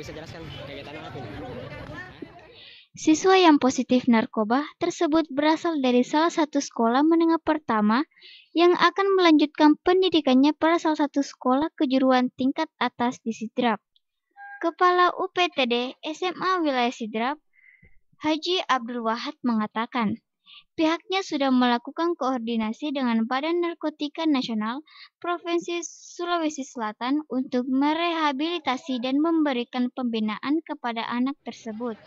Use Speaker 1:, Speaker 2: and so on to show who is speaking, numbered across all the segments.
Speaker 1: bisa jelaskan kegiatan apa ini?
Speaker 2: Siswa yang positif narkoba tersebut berasal dari salah satu sekolah menengah pertama yang akan melanjutkan pendidikannya pada salah satu sekolah kejuruan tingkat atas di Sidrap. Kepala UPTD SMA Wilayah Sidrap, Haji Abdul Wahad mengatakan, pihaknya sudah melakukan koordinasi dengan Badan Narkotika Nasional Provinsi Sulawesi Selatan untuk merehabilitasi dan memberikan pembinaan kepada anak tersebut.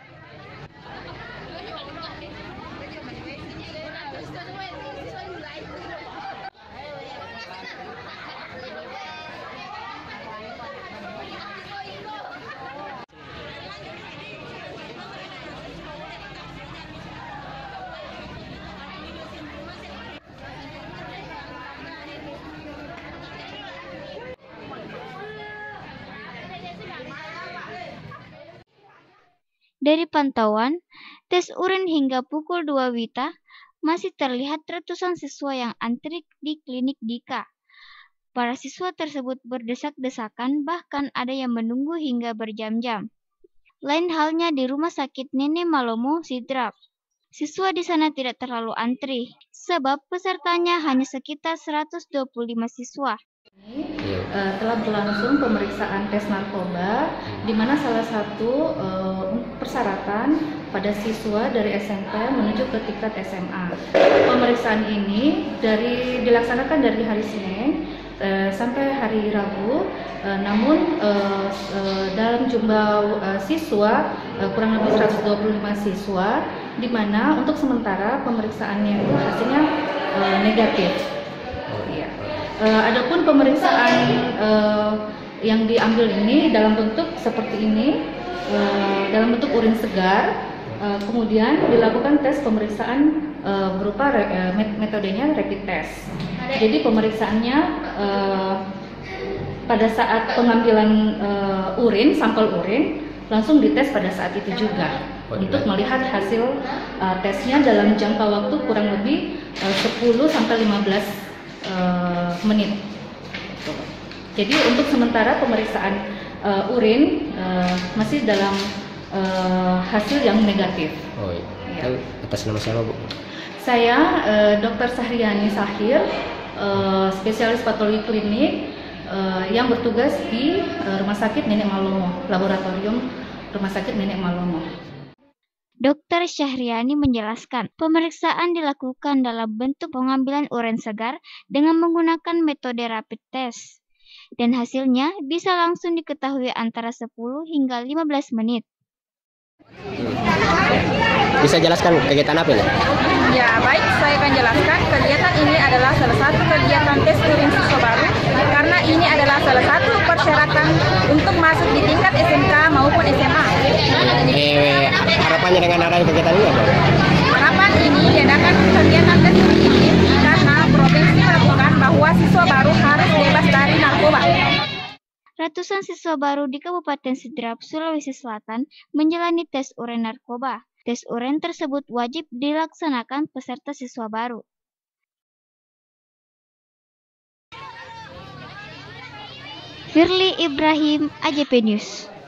Speaker 2: Dari pantauan tes urin hingga pukul 2 WITA, masih terlihat ratusan siswa yang antri di klinik Dika. Para siswa tersebut berdesak-desakan, bahkan ada yang menunggu hingga berjam-jam. Lain halnya di Rumah Sakit Nenek Malomo, Sidrap. Siswa di sana tidak terlalu antri, sebab pesertanya hanya sekitar 125 siswa.
Speaker 3: Telah berlangsung pemeriksaan tes narkoba, di mana salah satu persyaratan pada siswa dari SMP menuju ke tingkat SMA. Pemeriksaan ini dilaksanakan dari hari Senin sampai hari Rabu, namun dalam jumlah siswa kurang lebih 125 siswa, di mana untuk sementara pemeriksaannya itu hasilnya negatif. Adapun pemeriksaan yang diambil ini dalam bentuk seperti ini, dalam bentuk urin segar, kemudian dilakukan tes pemeriksaan berupa metodenya rapid test. Jadi pemeriksaannya pada saat pengambilan urin, sampel urin, langsung dites pada saat itu juga untuk melihat hasil tesnya dalam jangka waktu kurang lebih 10 sampai 15 menit. Jadi untuk sementara pemeriksaan urin masih dalam hasil yang negatif.
Speaker 1: Oh iya. Ya. Atas nama siapa, Bu?
Speaker 3: Saya Dr. Sahriani Sahir, spesialis patologi klinik yang bertugas di Rumah Sakit Nenek Malomo, Laboratorium Rumah Sakit Nenek Malomo.
Speaker 2: Dr. Syahriani menjelaskan, pemeriksaan dilakukan dalam bentuk pengambilan urin segar dengan menggunakan metode rapid test, dan hasilnya bisa langsung diketahui antara 10 hingga 15 menit.
Speaker 1: Bisa jelaskan kegiatan apa ini?
Speaker 4: Ya, baik, saya akan jelaskan. Kegiatan ini adalah salah satu kegiatan tes urin siswa baru, karena ini adalah salah satu persyaratan untuk masuk di tingkat SMK maupun SMA.
Speaker 1: Harapannya dengan adanya kegiatan ini apa?
Speaker 4: Harapan ini diadakan kegiatan tes urin ini karena provinsi melakukan bahwa siswa baru harus bebas dari narkoba.
Speaker 2: Ratusan siswa baru di Kabupaten Sidrap, Sulawesi Selatan menjalani tes urin narkoba. Tes urin tersebut wajib dilaksanakan peserta siswa baru. Firly Ibrahim, AJP News.